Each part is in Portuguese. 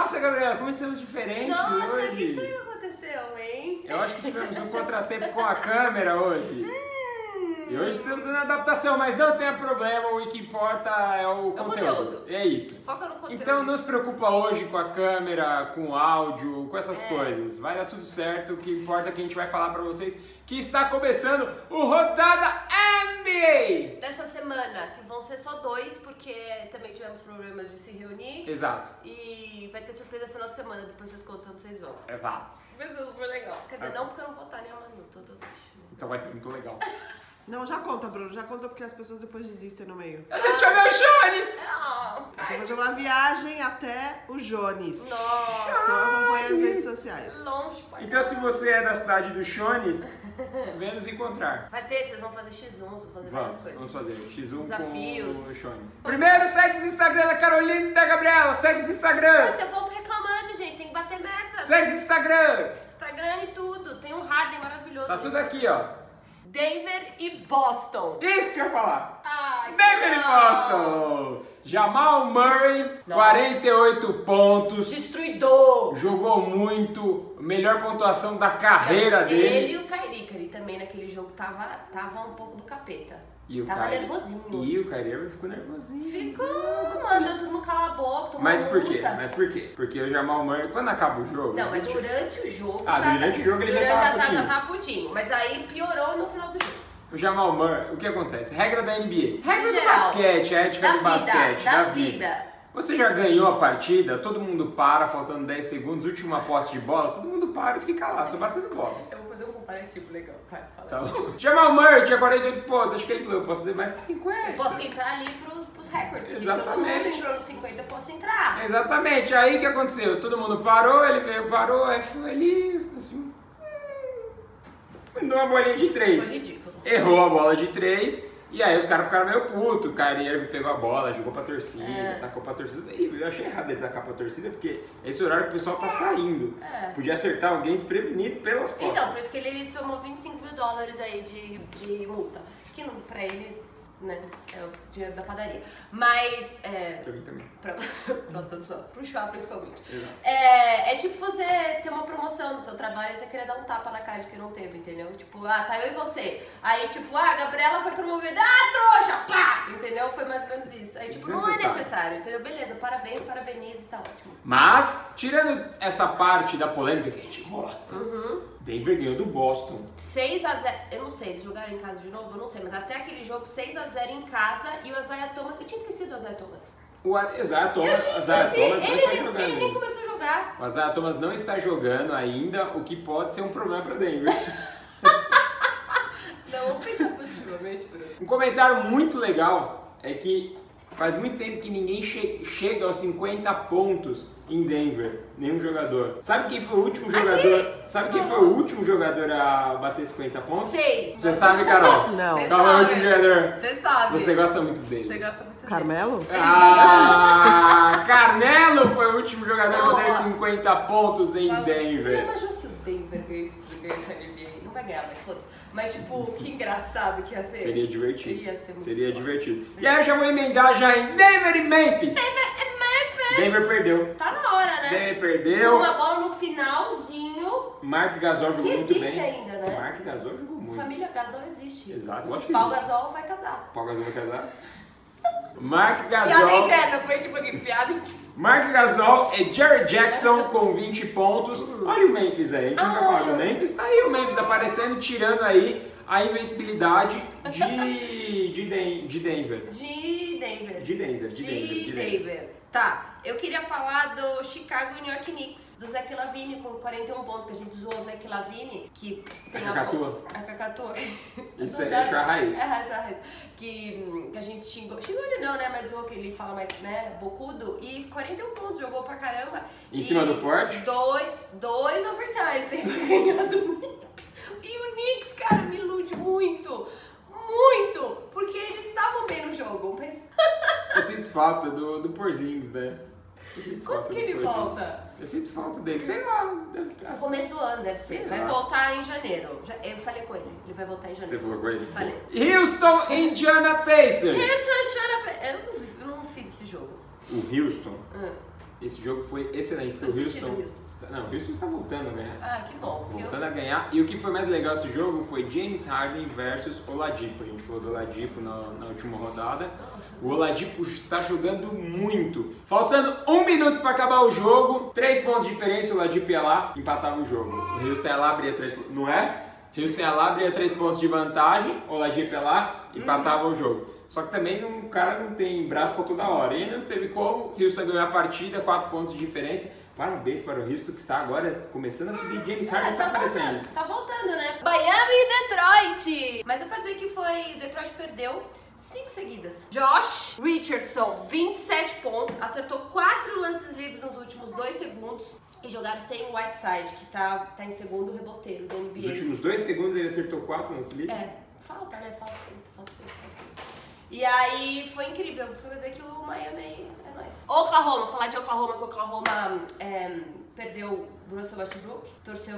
Nossa, Gabriela, como estamos diferentes Nossa, hoje. o que será que aconteceu, hein? Eu acho que tivemos um contratempo com a câmera hoje. E hoje estamos na adaptação, mas não tem problema, o que importa é o conteúdo. É isso. Foca no conteúdo. Então não se preocupa hoje com a câmera, com o áudio, com essas coisas. Vai dar tudo certo, o que importa é que a gente vai falar pra vocês que está começando o Rodada NBA! Dessa semana, que vão ser só 2, porque também tivemos problemas de se reunir. Exato. E vai ter surpresa no final de semana, depois vocês contam onde vocês vão. Exato. Vai ser super legal. Quer dizer, não porque eu não vou estar nem a Manu, tô triste. Então vai ser muito legal. Não, já conta, Bruno. Já conta porque as pessoas depois desistem no meio. A gente vai ver o Jones! Ah, A gente vai fazer uma viagem até o Jones. nossa, Então acompanha as redes sociais. longe, pai. Então se você é da cidade do Jones, venha nos encontrar. Vai ter, vocês vão fazer X1, vocês vão fazer várias coisas. Vamos fazer X1 Desafios. com o Jones. Primeiro, segue o Instagram da Carolina e da Gabriela. Segue o Instagram. Mas tem o povo reclamando, gente, tem que bater meta. Segue o Instagram. Instagram e tudo. Tem um Harden maravilhoso. Tá tudo aqui, ó. Denver e Boston. Isso que eu ia falar. Ai, Denver e legal. Boston. Jamal Murray, Nossa. 48 pontos. Destruidor. Jogou muito. Melhor pontuação da carreira Ele dele. e o Kyrie também naquele jogo tava um pouco do capeta. E o Tava Kyrie- nervosinho. E o Kyrie ficou nervosinho. Ficou, mandou todo mundo calar a boca, tomou Mas por quê? multa. Mas por quê? Porque o Jamal Murray, quando acaba o jogo... Não, mas existe- durante o jogo. Ah, durante o jogo ele já durante tava putinho. já tava putinho. Mas aí piorou no final do jogo. O Jamal Murray, o que acontece? Regra da NBA. Regra do geral. basquete, a ética Da do vida, basquete, da da vida. Você já ganhou a partida, todo mundo para, faltando 10 segundos, última posse de bola, todo mundo para e fica lá, só batendo bola. Eu vou fazer um comparativo legal. Vai, fala. Tá bom? Jamal Murray tinha 48 pontos, acho que ele falou, eu posso fazer mais que 50. Eu posso entrar ali pros recordes. Exatamente. Se todo mundo entrou nos 50, eu posso entrar. Exatamente, aí o que aconteceu? Todo mundo parou, ele veio, parou, aí foi ali, assim, mandou uma bolinha de 3. Foi ridículo. Errou a bola de 3. E aí os caras ficaram meio putos, o Kyrie Irving pegou a bola, jogou pra torcida, tacou pra torcida. E eu achei errado ele tacar pra torcida, porque esse horário que o pessoal tá saindo. Podia acertar alguém desprevenido pelas costas. Então, por isso que ele tomou $25 mil aí de multa. Que não, pra ele, né, é o dinheiro da padaria. Mas, Pra mim também. pra todos nós, pro chá principalmente. Exato. É tipo você ter uma promoção no seu trabalho e você querer dar um tapa na cara de quem não teve, entendeu? Tipo, tá eu e você. Aí, tipo, a Gabriela foi promovida, trouxa, pá! Entendeu? Foi mais ou menos isso. Aí, tipo, não é necessário, entendeu? Beleza, parabéns, parabenize e tá ótimo. Mas, tirando essa parte da polêmica que a gente gosta, Denver ganhou do Boston. 6-0, eu não sei, eles jogaram em casa de novo? Eu não sei, mas até aquele jogo 6-0 em casa e o Isaiah Thomas, eu tinha esquecido o Isaiah Thomas. O Isaiah Thomas, Eu tinha Isaiah esquecido, Thomas não está ele jogando. nem começou a jogar. O Isaiah Thomas não está jogando ainda, o que pode ser um problema pra Denver. Não, vamos pensar positivamente, Bruno. Um comentário muito legal é que faz muito tempo que ninguém chega aos 50 pontos em Denver, nenhum jogador. Sabe quem foi o último jogador? Sabe quem foi o último jogador a bater 50 pontos? Sei. Você sabe, Carol? Não. Você Qual é o sabe. último jogador? Você sabe. Você gosta muito Você dele. gosta muito dele. Carmelo? Ah, Carmelo foi o último jogador a fazer Boa. 50 pontos em Você já Denver. imaginou se o Denver ganha essa NBA? Não vai ganhar, mas foda-se. Mas, tipo, que engraçado que ia ser. Seria divertido. Ia ser muito Seria foda. divertido. E aí eu já vou emendar já em Denver e Memphis. Denver perdeu. Tá na hora, né? Denver perdeu. Uma bola no finalzinho. Mark Gasol jogou Que muito bem. existe ainda, né? Mark Gasol jogou muito. Família Gasol existe. Exato, lógico que Pau existe. Gasol vai casar. Paul Gasol vai casar? Mark Piada Gasol. interna, foi tipo aqui, piada interna. Mark Gasol e Jared Jackson com 20 pontos. Olha o Memphis aí, a gente nunca falou do Memphis. Tá aí o Memphis aparecendo, tirando aí a invencibilidade de Denver. De Denver. De Denver. Tá, eu queria falar do Chicago e New York Knicks, do Zach LaVine com 41 pontos, que a gente zoou o Zach LaVine, que tem A cacatua. A cacatua. Isso é a raiz. É a raiz. Que a gente xingou ele não, né, mas zoou que ele fala mais, né, bocudo, e 41 pontos, jogou pra caramba. Em cima do Ford? Dois overtimes aí pra ganhar do Knicks. E o Knicks, cara, me ilude muito, porque eles estavam bem no jogo, mas... Eu sinto falta do Porzingis, né? Eu sinto Como falta que do ele Porzingis. volta? Eu sinto falta dele, sei lá. Deve No começo do ano, deve ser. Sei Vai lá. voltar em janeiro. Eu falei com ele vai voltar em janeiro. Você falou com ele? Falei. Houston Indiana Pacers. Eu não fiz esse jogo. O Houston. Esse jogo foi excelente. Eu desisti do Houston. Não, o Houston está voltando a ganhar. Ah, que bom. Voltando a ganhar. E o que foi mais legal desse jogo foi James Harden versus Oladipo. A gente falou do Oladipo na última rodada. O Oladipo está jogando muito. Faltando 1 minuto para acabar o jogo, 3 pontos de diferença, o Oladipo ia lá, empatava o jogo. O Houston ia lá, abria 3 pontos. Não é? Houston ia lá, abria 3 pontos de vantagem, o Oladipo ia lá, empatava o jogo. Só que também o cara não tem braço para toda hora. E não teve como. O Houston ganhou a partida, 4 pontos de diferença. Parabéns para o Houston que está agora começando a subir. James Harden está aparecendo. Tá voltando, né? Miami e Detroit. Mas é pra dizer que foi... Detroit perdeu 5 seguidas. Josh Richardson, 27 pontos. Acertou 4 lances livres nos últimos 2 segundos. E jogaram sem o Whiteside, que tá em segundo reboteiro da NBA. Nos últimos 2 segundos ele acertou 4 lances livres? É. Falta, né? Falta sexta. E aí foi incrível. Só dizer que o Miami é nóis. Oklahoma, falar de Oklahoma, que o Oklahoma perdeu o Russell Westbrook, torceu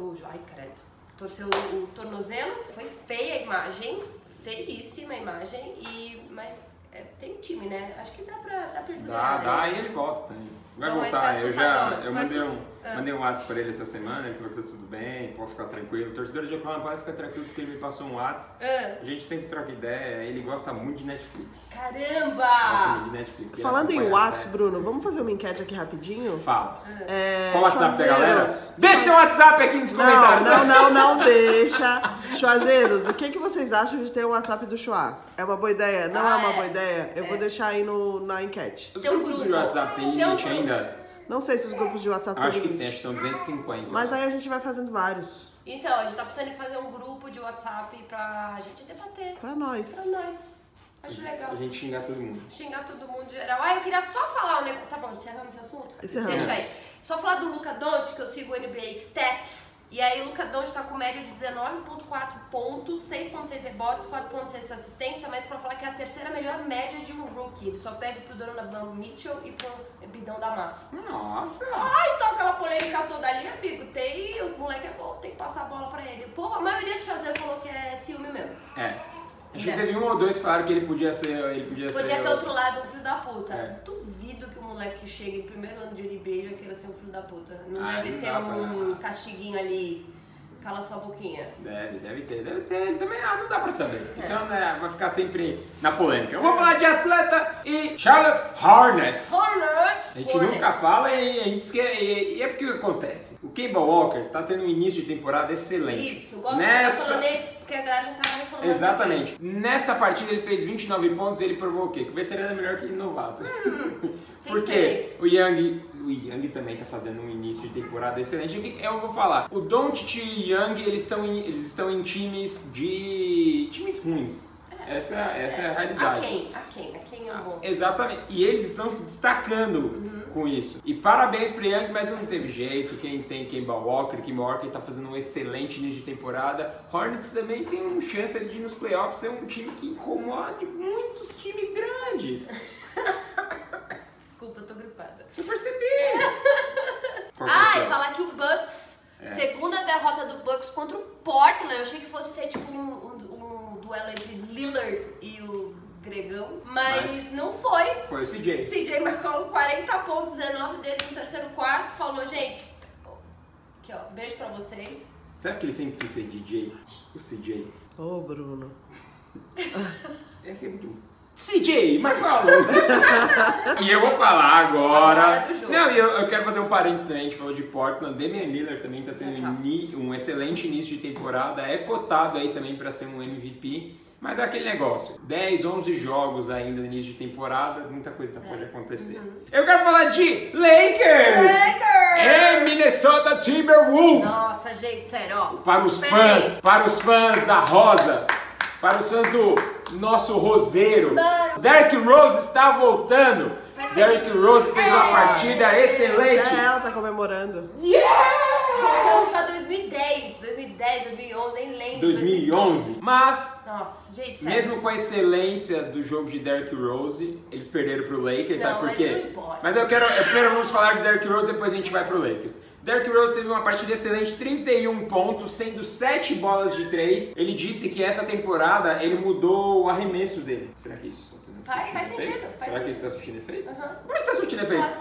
torceu o tornozelo. Foi feia a imagem, feíssima a imagem, mas tem time, né? Acho que dá pra desganhar. Dá, e ele volta também. Vai então, voltar, eu mandei um WhatsApp WhatsApp pra ele essa semana, ele falou que tá tudo bem, pode ficar tranquilo. Torcedores de Oklahoma podem ficar tranquilos que ele me passou um WhatsApp. A gente sempre troca ideia, ele gosta muito de Netflix. Caramba! Gosta muito de Netflix. Falando em WhatsApp, Bruno, vamos fazer uma enquete aqui rapidinho? Fala. Qual o WhatsApp da galera? Chuazeiros. Deixa seu WhatsApp aqui nos comentários. Não deixa. Chuazeiros, o que vocês acham de ter o WhatsApp do Chua? É uma boa ideia? Não é uma boa ideia? Eu vou deixar aí na enquete. Os grupos de WhatsApp tem limite ainda? Não sei se os grupos de WhatsApp Acho têm que limite. tem, acho que são 250. Mas aí a gente vai fazendo vários. Então, a gente tá precisando de fazer um grupo de WhatsApp pra gente debater. Pra nós. Acho legal. A gente xingar todo mundo. Xingar todo mundo em geral. Ah, eu queria só falar um negócio. Tá bom, encerramos esse assunto? Encerramos. Deixa aí. Só falar do Luka Doncic, que eu sigo o NBA Stats. E aí o Luka Doncic tá com média de 19,4 pontos, 6,6 rebotes, 4,6 assistência, mas pra falar que é a terceira melhor média de um rookie. Ele só perde pro Donovan Mitchell e pro Bidão da Massa. Nossa! Então aquela polêmica toda ali, amigo, o moleque é bom, tem que passar a bola pra ele. Pô, a maioria do Chazer falou que é ciúme mesmo. Acho que teve 1 ou 2 que falaram que ele podia ser outro lado, um filho da puta. É. Duvido que o moleque chegue em primeiro ano de NBA e já queira ser um filho da puta. Não Ah, deve não ter dá um castiguinho ali. Cala sua boquinha. Deve ter. Ele também, não dá pra saber. Isso vai ficar sempre na polêmica. Eu vou falar de Atlanta e Charlotte Hornets. A gente nunca fala e a gente esquece. E é porque o que acontece? O Kemba Walker tá tendo um início de temporada excelente. Isso, gosto de ficar falando porque a galera já tava reclamando. Exatamente. Nessa partida ele fez 29 pontos e ele provou o quê? Que o veterano é melhor que o novato. Porque o Young também tá fazendo um início de temporada excelente. Eu vou falar, o Doncic e o Young, eles estão em times ruins. Essa é a realidade. A quem é bom. Exatamente. E eles estão se destacando com isso. E parabéns pro Young, mas não teve jeito. Quem tem Kemba Walker tá fazendo um excelente início de temporada. Hornets também tem uma chance de ir nos playoffs ser um time que incomode muitos times grandes. Desculpa, eu tô gripada. Eu percebi! E falar que o Bucks, segunda derrota do Bucks contra o Portland. Eu achei que fosse ser tipo um duelo entre Lillard e o Gregão, mas não foi. Foi o CJ. CJ McCollum, 40 pontos, 19 deles no terceiro quarto. Falou, gente, aqui ó, beijo pra vocês. Sabe que ele sempre quis ser DJ? O CJ. Ô, Bruno. É que é muito... CJ McCollum! E eu vou falar agora. Não, e eu quero fazer um parênteses também. A gente falou de Portland. Damian Lillard também tá tendo um excelente início de temporada. É cotado aí também para ser um MVP. Mas é aquele negócio. 10, 11 jogos ainda no início de temporada. Muita coisa pode acontecer. Eu quero falar de Lakers! Minnesota Timberwolves! Nossa, gente, sério, ó. Para os fãs da Rosa. Para os fãs do nosso roseiro. Derrick Rose está voltando. Derrick Rose fez uma partida excelente. Ela tá comemorando. Voltamos pra 2010, 2011, nem lembro. 2011. Mas, nossa, gente, mesmo com a excelência do jogo de Derrick Rose, eles perderam pro Lakers, sabe por quê? Não importa. Mas primeiro vamos falar do Derrick Rose, depois a gente vai pro Lakers. Derrick Rose teve uma partida excelente, 31 pontos, sendo 7 bolas de 3. Ele disse que essa temporada ele mudou o arremesso dele. Será que isso está faz sentido? Será que isso está surtindo efeito? Mas está surtindo efeito.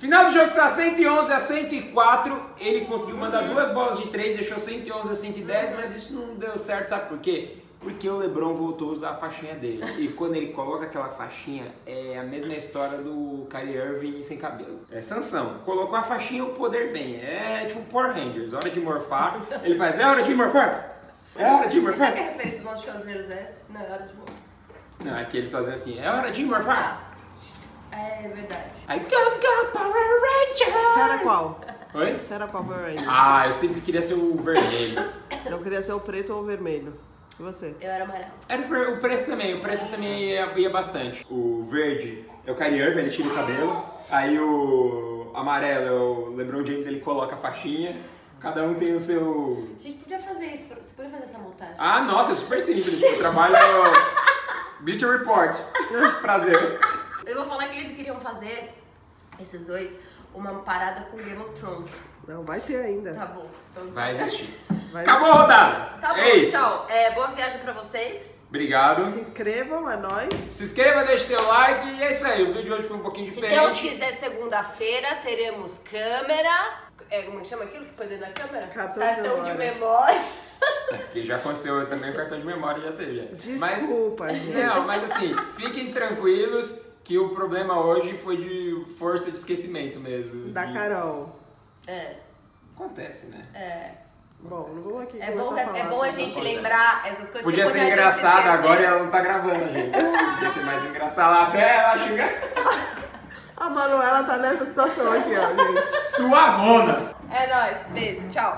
Final do jogo está 111 a 104. Ele conseguiu mandar 2 bolas de 3, deixou 111 a 110, mas isso não deu certo, sabe por quê? Porque o LeBron voltou a usar a faixinha dele. E quando ele coloca aquela faixinha, é a mesma história do Kyrie Irving sem cabelo. É Sansão. Colocou a faixinha, o poder vem. É tipo Power Rangers. Hora de morfar. Ele faz, é hora de morfar. É hora de morfar. Sabe que a referência dos nossos chazeiros é? Não, é hora de morfar. Não, é que eles fazem assim, é hora de morfar. É verdade. Aí, go, Power Rangers! Você era qual? Oi? Você era qual Power Ranger? Ah, eu sempre queria ser o vermelho. Eu queria ser o preto ou o vermelho. E você? Eu era amarelo. Era o preto também ia bastante. O verde é o Kyrie Irving, ele tira o cabelo. Aí o amarelo é o LeBron James, ele coloca a faixinha. Cada um tem o seu... A gente podia fazer isso, você podia fazer essa montagem. Ah, nossa, é super simples. Eu trabalho Beat Report. Prazer. Eu vou falar que eles queriam fazer, esses dois, uma parada com Game of Thrones. Não, vai ter ainda. Tá bom. Então... Vai existir. Vai Acabou a rodada. Tá bom, É isso. tchau. Boa viagem pra vocês. Obrigado. Se inscrevam, é nóis. Se inscreva, deixe seu like e é isso aí. O vídeo de hoje foi um pouquinho Se diferente. Deus quiser, segunda-feira teremos câmera. Como que chama aquilo que põe dentro da câmera? Cartão de memória. Que já aconteceu também, o cartão de memória já teve. Desculpa, mas, gente. Não, mas assim, fiquem tranquilos que o problema hoje foi de força de esquecimento mesmo. Da Carol. Acontece, né? Bom, não vou aqui É começar a falar. bom a gente lembrar essas coisas. Podia que ser a gente engraçado esquecer. agora e ela não tá gravando, gente. Podia ser mais engraçado até ela chegar. A Manuela tá nessa situação aqui, ó, gente. Suavona! É nóis. Beijo. Tchau.